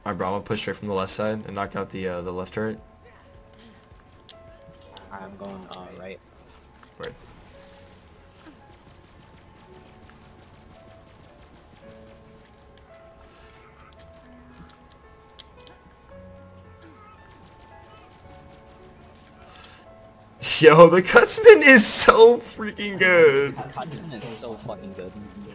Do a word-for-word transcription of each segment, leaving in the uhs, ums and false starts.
Alright, bro, I'm gonna push straight from the left side and knock out the uh, the left turret. I'm going uh, right. Right. Yo, the Cutsman is so freaking good. Cutsman is so fucking good.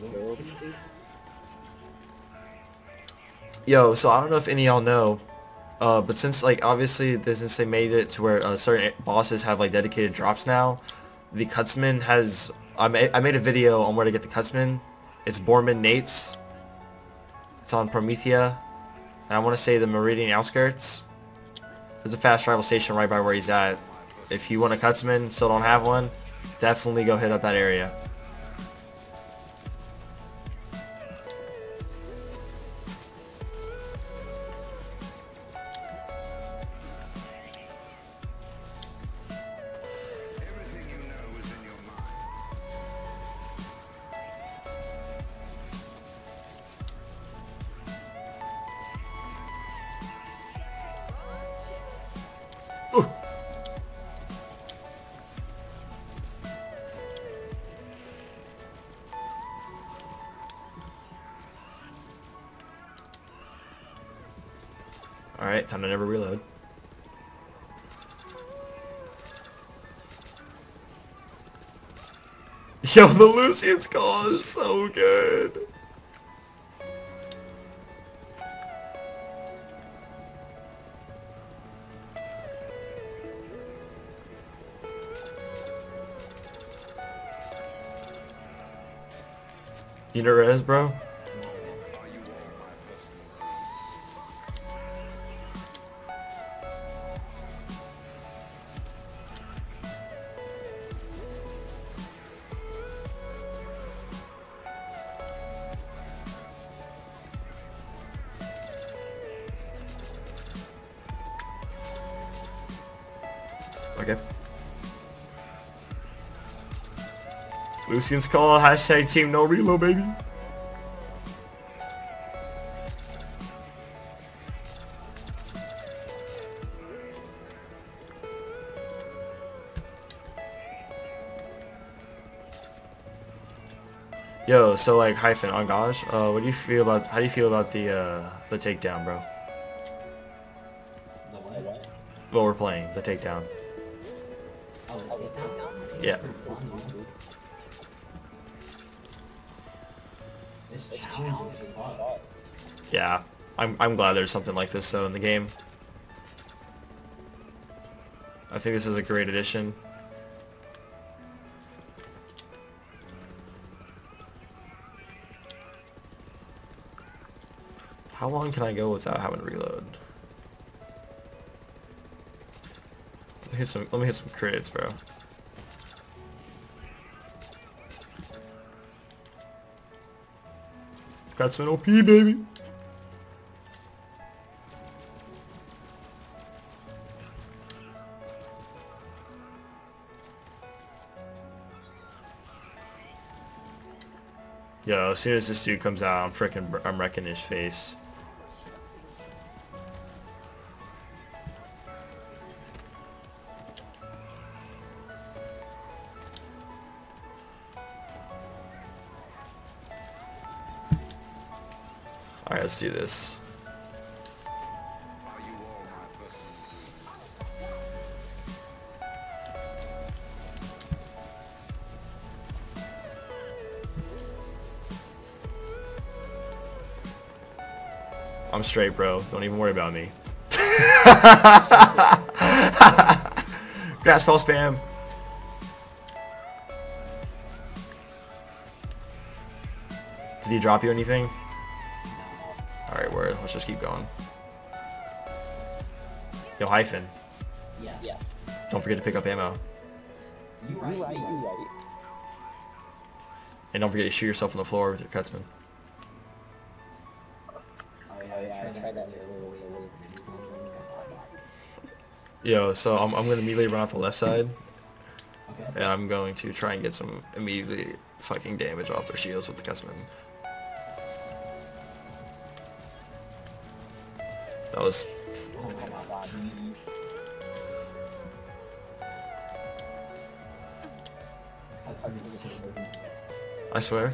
Yo, so I don't know if any of y'all know, uh, but since like obviously this- since they made it to where uh, certain bosses have like dedicated drops now, the Cutsman has. I made I made a video on where to get the Cutsman. It's Borman Nate's. It's on Promethea, and I want to say the Meridian outskirts. There's a fast travel station right by where he's at. If you want a Cutsman, still don't have one, definitely go hit up that area. Ooh. Alright, time to never reload. Yo, the Lucian's call is so good. You know res, bro? Okay. Lucian's call, hashtag team no reload, baby. Yo, so like hyphen on gosh, uh, what do you feel about? How do you feel about the uh, the takedown, bro? The what? What we're playing, the takedown. Yeah. Yeah. I'm I'm glad there's something like this though in the game. I think this is a great addition. How long can I go without having to reload? Let me hit some let me hit some crits, bro. Got some O P, baby. Yo, as soon as this dude comes out, I'm freaking I'm wrecking his face. Alright, let's do this. I'm straight, bro. Don't even worry about me. Grass call spam. Did he drop you anything? Alright, word. Let's just keep going. Yo, hyphen. Yeah. Yeah. Don't forget to pick up ammo. You right, you right, you right. And don't forget to shoot yourself on the floor with your Cutsman. Oh yeah, I tried that earlier. Yo, so I'm, I'm going to immediately run off the left side. Okay. And I'm going to try and get some immediately fucking damage off their shields with the Cutsman. That was. Oh my god, these. That's so good. I swear.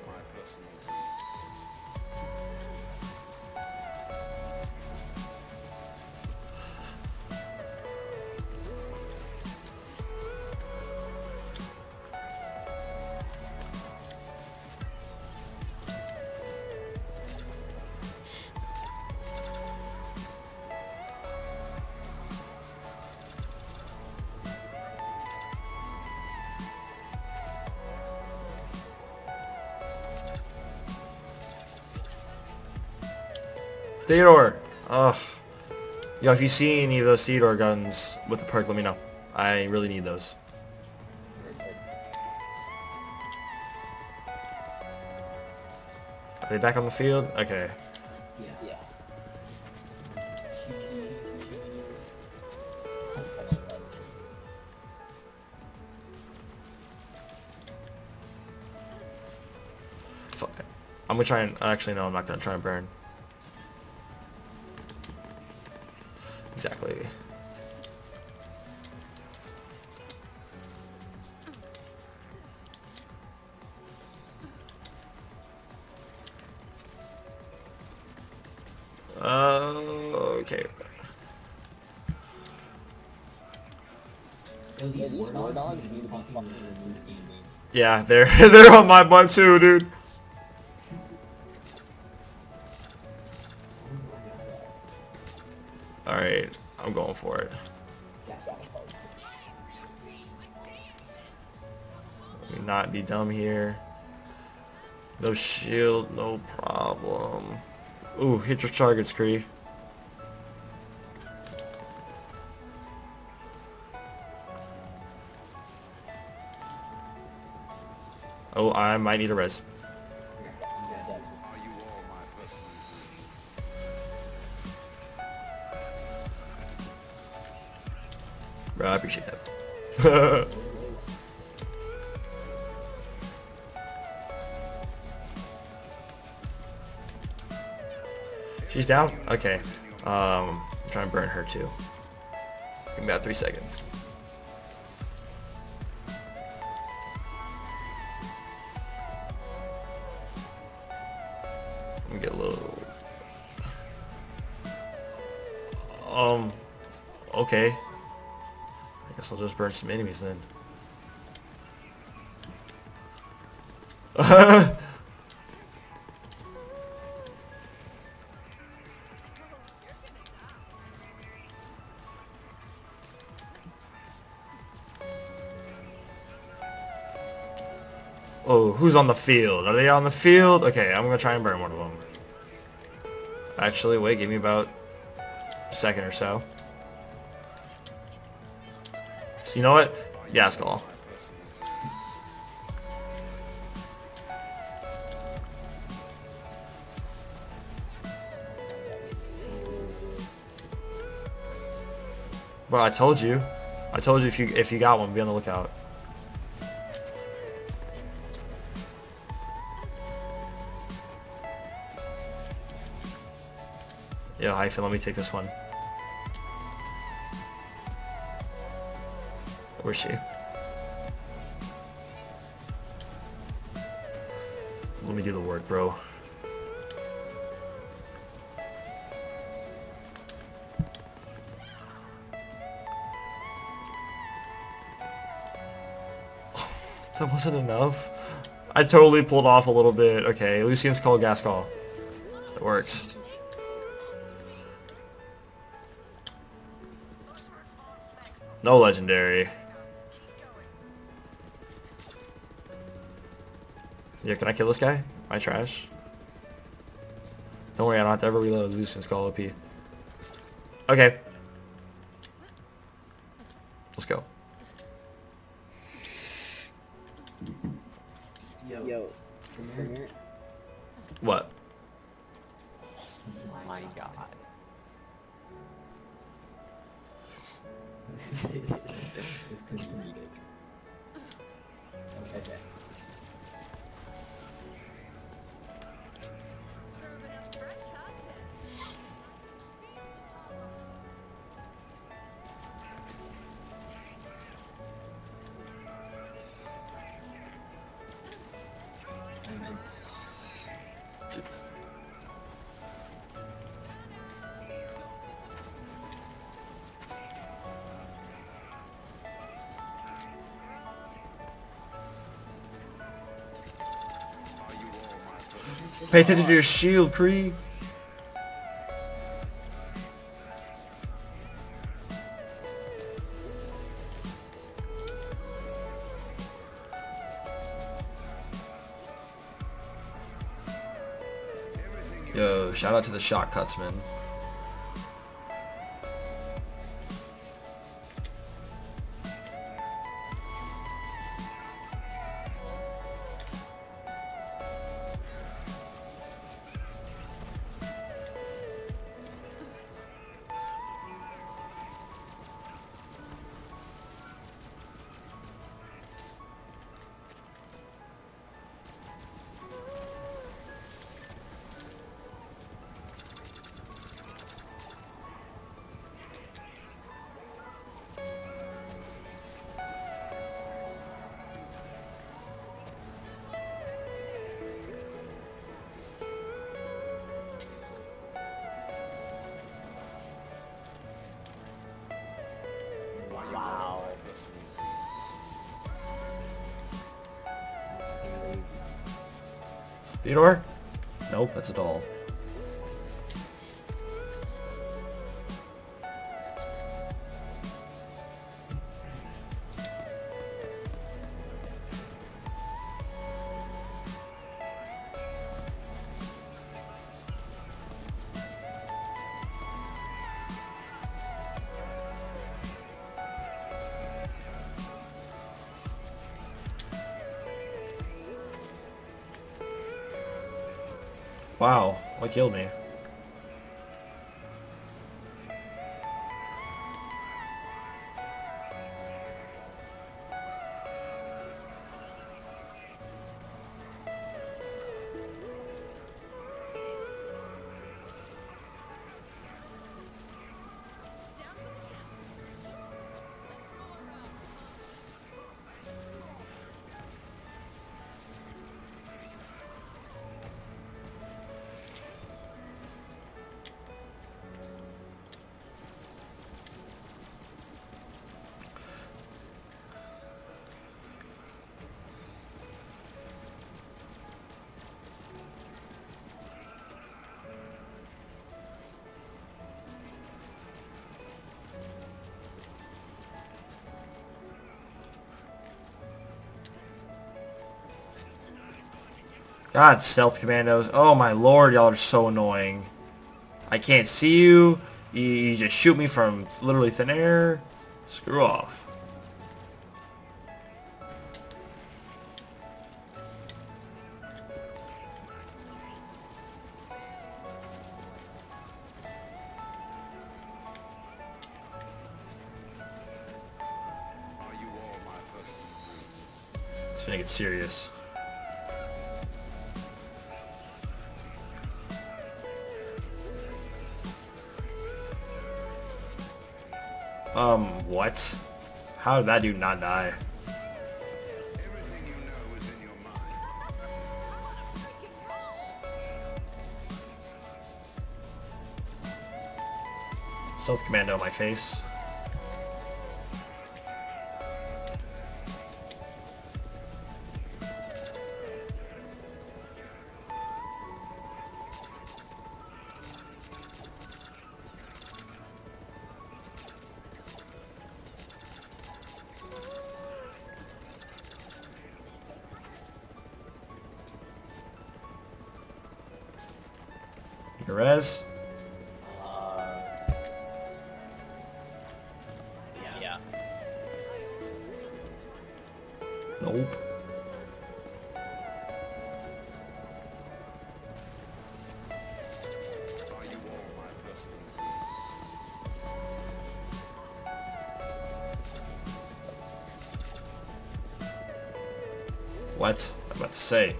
Theodore! Ugh. Yo, if you see any of those Theodore guns with the perk, let me know. I really need those. Are they back on the field? Okay. Yeah. Yeah. Fuck. I'm gonna try and... Actually, no, I'm not gonna try and burn. Exactly. Uh, okay. Yo, these, yeah, these war dogs need to be fucking removed game. Yeah, they're they're on my butt too, dude. All right, I'm going for it. Let me not be dumb here. No shield, no problem. Ooh, hit your targets, Kree. Oh, I might need a res. Bro, I appreciate that. She's down? Okay. Um, I'm trying to burn her too. Give me about three seconds. Let me get a little... Um, okay. I guess I'll just burn some enemies then. Oh, who's on the field? Are they on the field? Okay, I'm gonna try and burn one of them. Actually, wait, give me about a second or so. So you know what? Yascal. Well, I told you. I told you if you if you got one, be on the lookout. Yo, Hyphen, let me take this one. Where's she? Let me do the work, bro. That wasn't enough. I totally pulled off a little bit. Okay, Lucian's called Gascall. It works. No legendary. Yeah, can I kill this guy? Am I trash? Don't worry, I don't have to ever reload. Lucian's call O P. Okay. Let's go. Yo, Yo come here. What? Oh my god. This is this comedic. Okay. Pay attention to your shield, Kree. Yo, shout out to the shot cutsman. Wow. That's crazy. Theodore? Nope, that's a doll. Wow, what killed me? God, stealth commandos. Oh my lord, y'all are so annoying. I can't see you. You, you just shoot me from literally thin air. Screw off. It's gonna get serious. Um, what? How did that dude not die? Everything you know is in your mind. Stealth commando in my face. Perez? Uh, yeah. Nope. Are you all my personal? What? I'm about to say.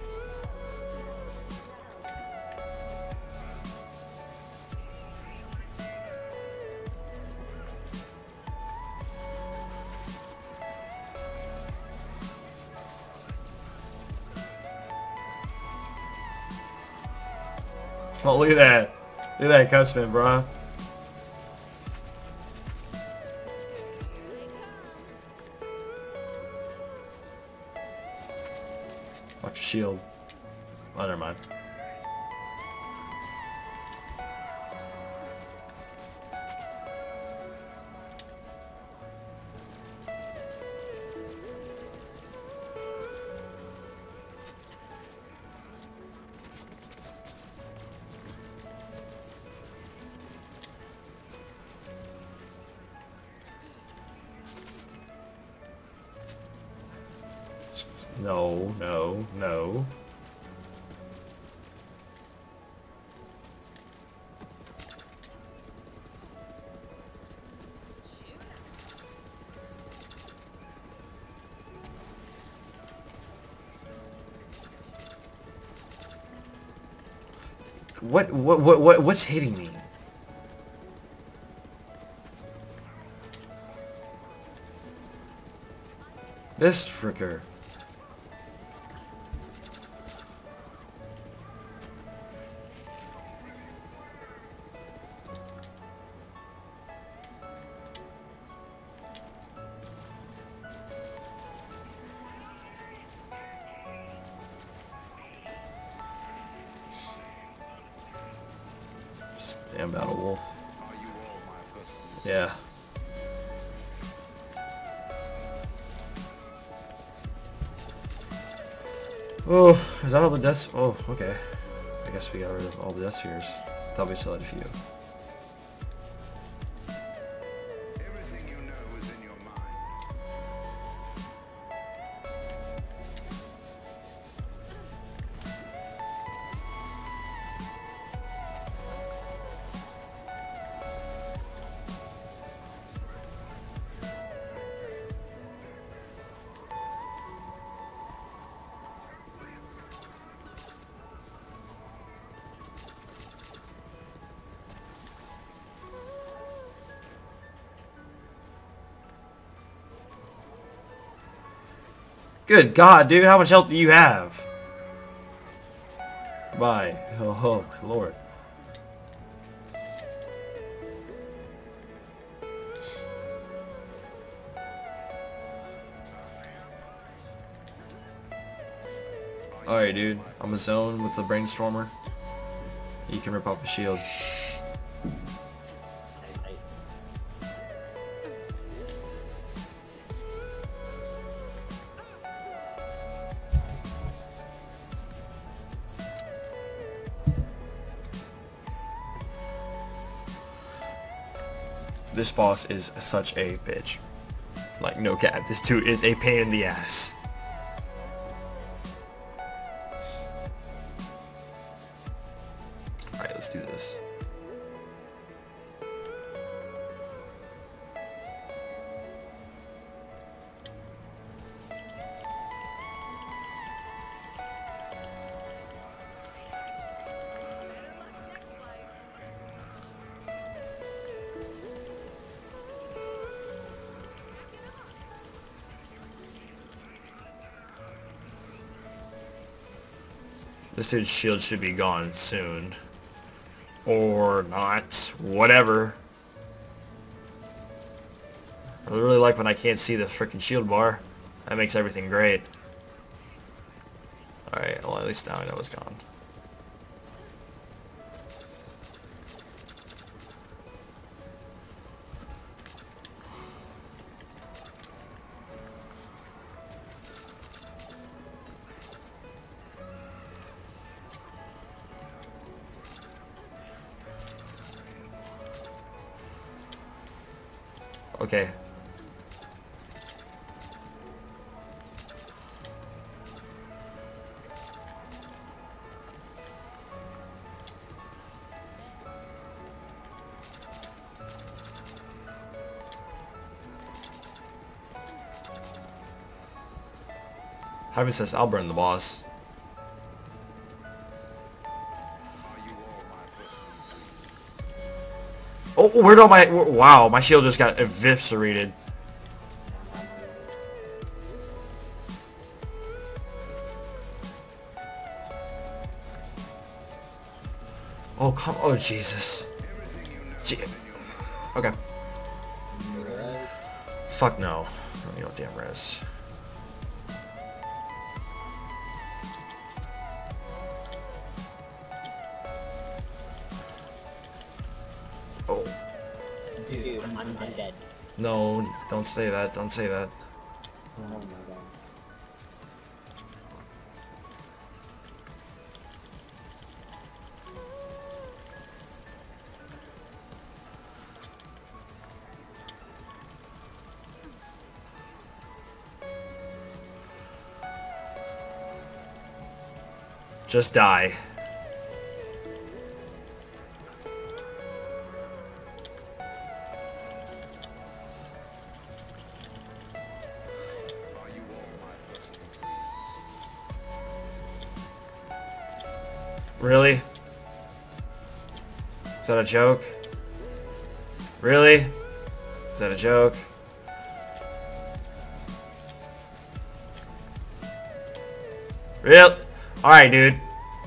Oh, look at that. Look at that cutsman, bruh. Watch your shield. Oh, never mind. No, no, no. What, what, what, what, what's hitting me? This fricker. Damn Battle Wolf. Are you all my personal? Yeah. Oh, is that all the deaths? Oh, okay. I guess we got rid of all the death spheres. Thought we still had a few. Everything you know is in your mind. Good God, dude, how much health do you have? Bye. Oh, oh my lord. Alright, dude. I'm a zone with the Brainstormer. You can rip off a shield. I, I, This boss is such a bitch. Like, no cap. This dude is a pain in the ass. Alright, let's do this. This dude's shield should be gone soon. Or not. Whatever. I really like when I can't see the freaking shield bar. That makes everything great. Alright, well at least now I know it's gone. Okay. Heaven says I'll burn the boss. Are you all my personal? Oh, where'd all my... Wow, my shield just got eviscerated. Oh, come... Oh, Jesus. Je okay. res. Fuck no. I don't need no damn res. Oh. Dude, I'm, I'm dead. No, don't say that. Don't say that. Oh my god. Just die. Are you all my personal thieves? Really? Is that a joke? Really? Is that a joke? Real? Alright, dude.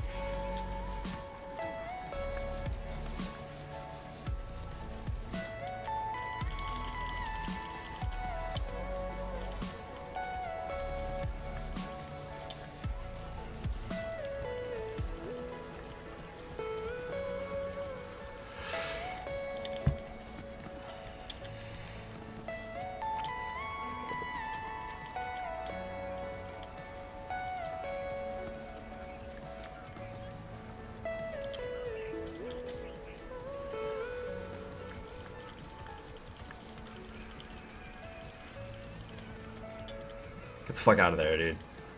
Get the fuck out of there, dude.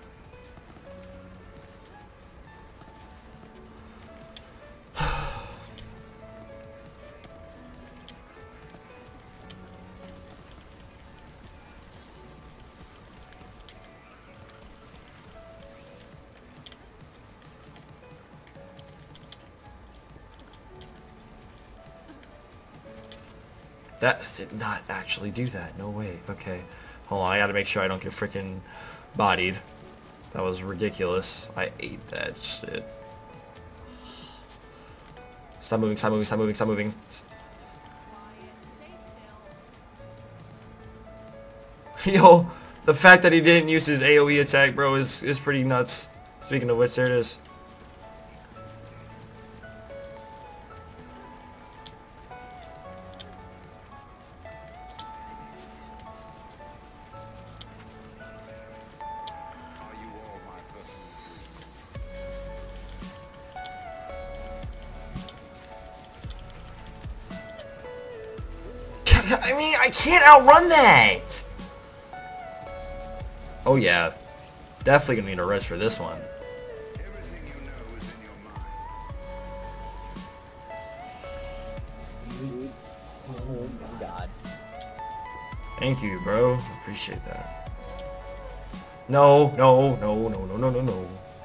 That did not actually do that. No way. Okay. Hold on. I gotta make sure I don't get freaking bodied. That was ridiculous. I ate that shit. Stop moving, stop moving, stop moving, stop moving. Yo, the fact that he didn't use his AoE attack, bro, is, is pretty nuts. Speaking of which, there it is. Are you all my personal thieves? I mean, I can't outrun that! Oh yeah. Definitely gonna need a rest for this one. Everything you know is in your mind. Oh my god. Thank you, bro. Appreciate that. No, no, no, no, no, no, no, no.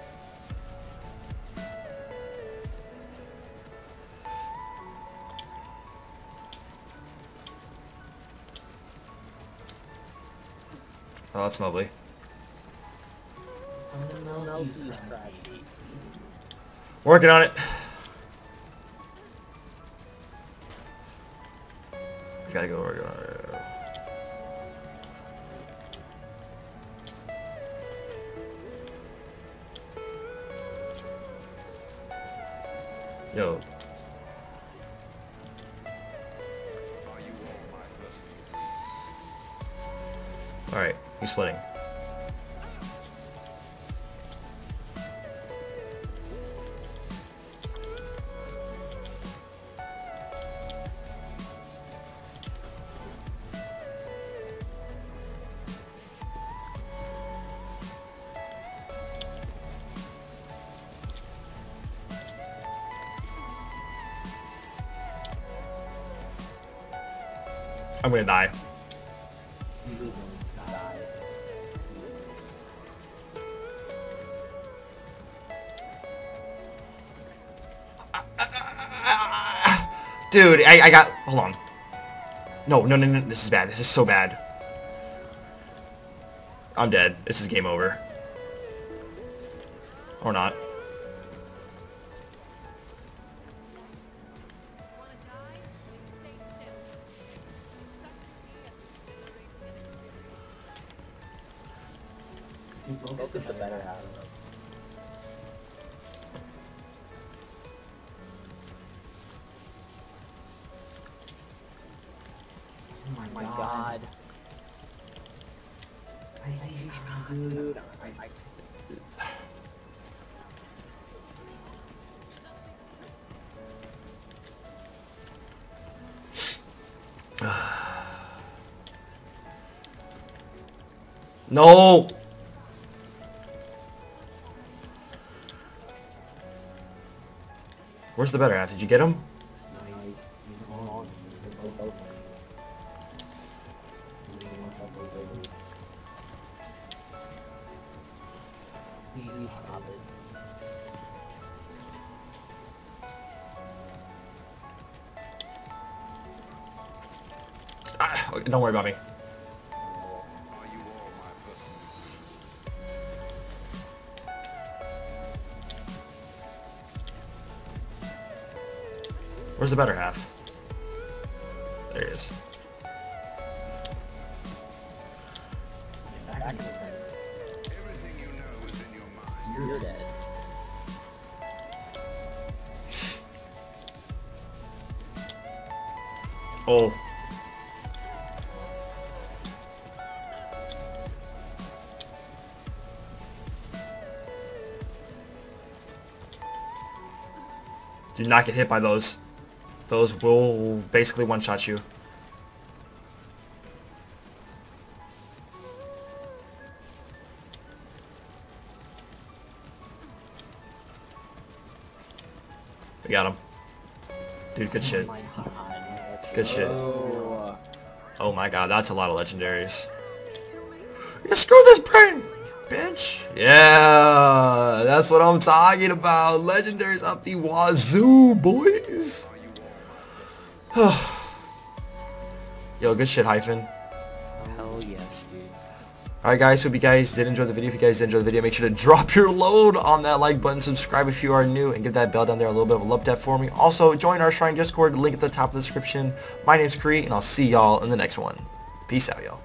Oh, that's lovely. Someone else is crafty. Working on it. Gotta go work on it. Yo. Are you all my personal thieves? Alright, he's splitting. I'm gonna die. Jesus died. Dude, I, I got... Hold on. No, no, no, no. This is bad. This is so bad. I'm dead. This is game over. Or not. Focus the better half. Oh my god. I hate you, dude. I, I, No! Where's the better half? Did you get him? Nice. He's on. They're both open. Easy, stop it. Ah, okay, don't worry about me. Are you all my personal? Where's the better half? There he is. Back in the ring. Everything you know is in your mind. You're dead. Oh. Do not get hit by those. Those will basically one-shot you. We got him. Dude, good shit. Oh my god. Let's Good shit. go. Oh my god, that's a lot of legendaries. Yeah, screw this brain, bitch. Yeah, that's what I'm talking about. Legendaries up the wazoo, boys. Yo, good shit, Hyphen. Hell yes, dude. Alright guys, hope you guys did enjoy the video. If you guys did enjoy the video, make sure to drop your load on that like button, subscribe if you are new, and give that bell down there a little bit of a love tap for me. Also, join our Shrine Discord, link at the top of the description. My name's Kree, and I'll see y'all in the next one. Peace out, y'all.